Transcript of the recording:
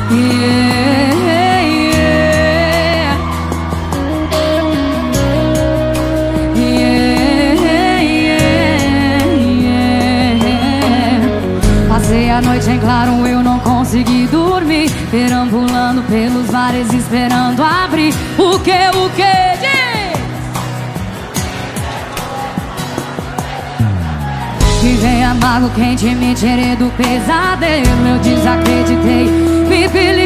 Yeah, yeah. Yeah, yeah, yeah. Passei a noite em claro, eu não consegui dormir, perambulando pelos mares esperando abrir. O que diz? Me vem amargo, quente, me tirei do pesadelo. Eu desacreditei, me feliz.